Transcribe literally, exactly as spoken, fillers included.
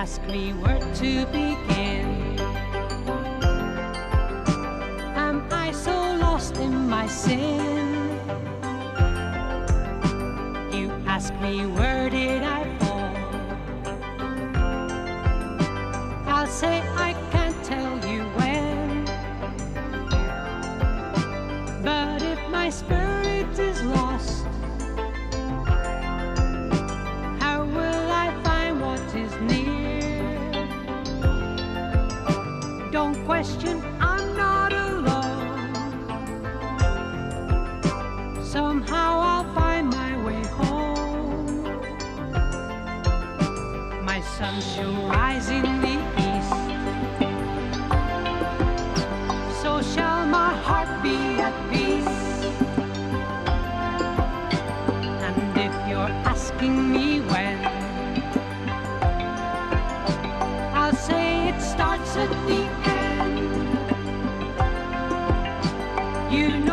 ask me where to begin. Am I so lost in my sin? You ask me where did I fall? I'll say I can't tell you when. But if my spirit is lost, how will I find what is near? Don't question, I'm not alone. Somehow I'll find my way home. My sun shall rise in the east, so shall my heart be at peace. And if you're asking me when, I'll say it starts at the end. You